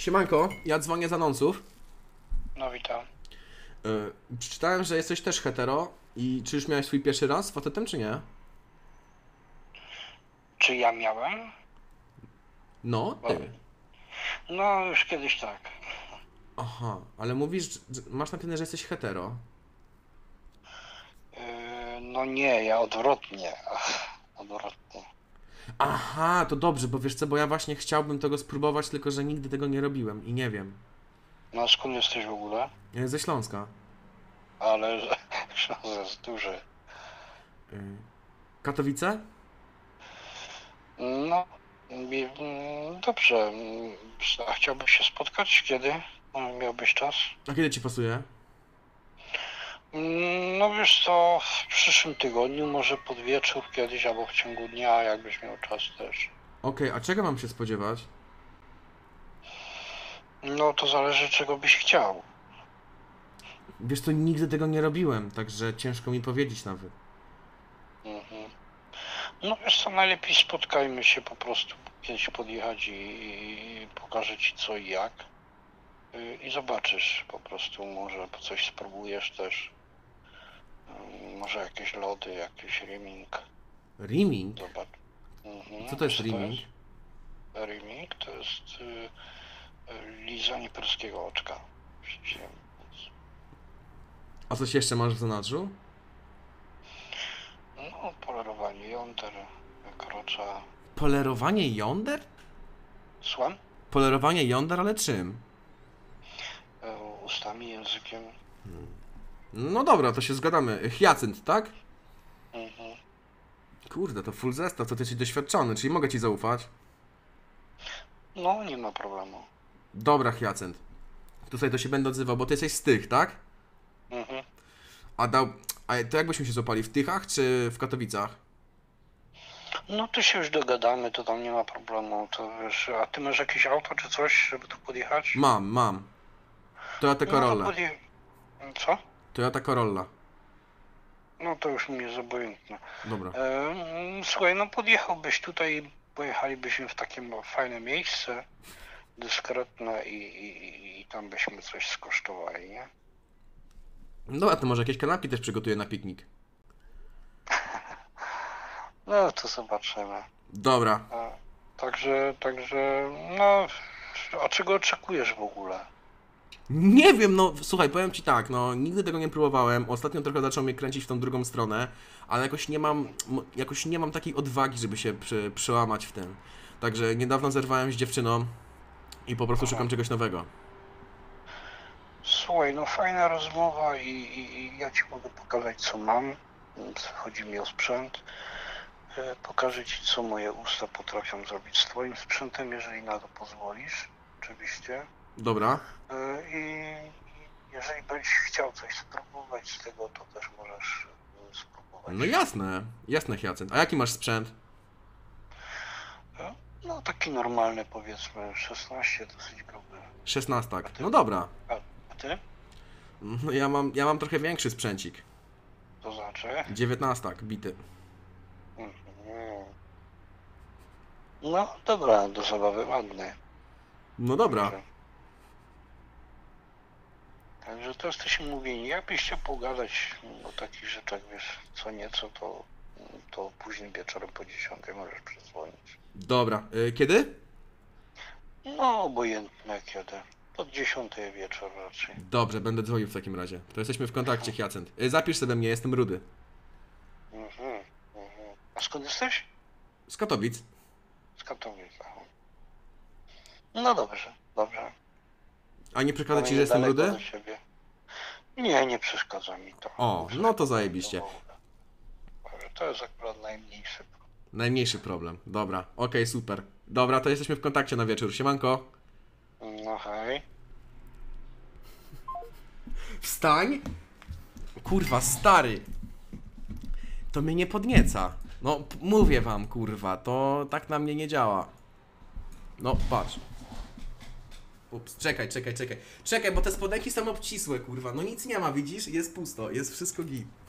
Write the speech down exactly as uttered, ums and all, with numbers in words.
Siemanko, ja dzwonię z anonsów. No witam. Yy, przeczytałem, że jesteś też hetero i czy już miałeś swój pierwszy raz z facetem, czy nie? Czy ja miałem? No, ty. No już kiedyś tak. Aha, ale mówisz, że masz napisane, że jesteś hetero. Yy, no nie, ja odwrotnie. Ach, odwrotnie. Aha, to dobrze, bo wiesz co, bo ja właśnie chciałbym tego spróbować, tylko że nigdy tego nie robiłem i nie wiem. No skąd jesteś w ogóle? Ja ze Śląska. Ale szans jest duży. Yy. Katowice? No i, mm, dobrze. Mm, A chciałbyś się spotkać? Kiedy? No, miałbyś czas? A kiedy ci pasuje? Mm, No wiesz co, w przyszłym tygodniu, może pod wieczór kiedyś, albo w ciągu dnia, jakbyś miał czas też. Okej, a czego mam się spodziewać? No to zależy, czego byś chciał. Wiesz co, nigdy tego nie robiłem, także ciężko mi powiedzieć nawet. Mhm. No wiesz co, najlepiej spotkajmy się po prostu, kiedyś podjechać i, i pokażę ci co i jak. Y, I zobaczysz po prostu, może coś spróbujesz też. Y, Może jakieś lody, jakiś rimming. Rimming? Zobacz. Mhm. Co to jest Wiesz, rimming? Rimming to jest y, y, lizanie perskiego oczka. W sensie, A coś jeszcze masz w zanadrzu? no, polerowanie jąder, krocza. Polerowanie jąder? Słucham? Polerowanie jąder, ale czym? Y, Ustami, językiem. No dobra, to się zgadamy. Hyacynt, tak? Mhm. Kurde, to full zestaw, to ty jesteś doświadczony, czyli mogę ci zaufać. No, nie ma problemu. Dobra, Hyacynt. Tutaj to się będę odzywał, bo ty jesteś z tych, tak? Mhm. A dał... A to jak byśmy się złapali? W Tychach czy w Katowicach? No to się już dogadamy, to tam nie ma problemu, to wiesz, a ty masz jakieś auto czy coś, żeby tu podjechać? Mam, mam. Toyota No to Corolla. podje... Co? Toyota Corolla. No to już mi jest obojętne. Dobra. E, słuchaj, no podjechałbyś tutaj, pojechalibyśmy w takie fajne miejsce, dyskretne i, i, i tam byśmy coś skosztowali, nie? Dobra, to może jakieś kanapki też przygotuję na piknik. No to zobaczymy. Dobra. A, także, także, no, a czego oczekujesz w ogóle? Nie wiem, no słuchaj, powiem ci tak, no nigdy tego nie próbowałem. Ostatnio trochę zaczął mnie kręcić w tą drugą stronę, ale jakoś nie mam, m- jakoś nie mam takiej odwagi, żeby się przy, przełamać w tym. Także niedawno zerwałem z dziewczyną i po prostu szukam czegoś nowego. Słuchaj, no fajna rozmowa i, i, i ja ci mogę pokazać co mam. Chodzi mi o sprzęt. E, Pokażę ci co moje usta potrafią zrobić z twoim sprzętem, jeżeli na to pozwolisz, oczywiście. Dobra. E, I jeżeli będziesz chciał coś spróbować z tego, to też możesz e, spróbować. No jasne, jasne, Hyacynt. A jaki masz sprzęt? E, No taki normalny, powiedzmy szesnaście, dosyć gruby. szesnastak. No dobra. A, a ty? No ja mam, ja mam trochę większy sprzęcik. To znaczy? dziewiętnastak, bity. Mhm. No dobra, do zabawy ładny. No dobra. Także, także to jesteśmy mówieni. Jakbyś chciał pogadać o takich rzeczach, wiesz, co nieco, to, to później wieczorem po dziesiątej możesz przedzwonić. Dobra. Y, kiedy? No, obojętne kiedy. Od dziesiątej wieczór raczej. Dobrze, będę dzwonił w takim razie. To jesteśmy w kontakcie, Hyacynt. Y, zapisz sobie mnie, jestem Rudy. Mhm, mhm. A skąd jesteś? Z Katowic. Z Katowic. aha. No dobrze, dobrze. A nie przeszkadza ci, Mamy że jestem niedaleko Rudy? do siebie. Nie, nie przeszkadza mi to. O, no to zajebiście. To jest akurat najmniejszy problem. Najmniejszy problem. Dobra, okej, super. Dobra, to jesteśmy w kontakcie na wieczór. Siemanko. No hej. Wstań! Kurwa, stary! To mnie nie podnieca. No, p- mówię wam, kurwa, to tak na mnie nie działa. No, patrz. Ups, czekaj, czekaj, czekaj. Czekaj, bo te spodenki są obcisłe, kurwa. No nic nie ma, widzisz? Jest pusto, jest wszystko git.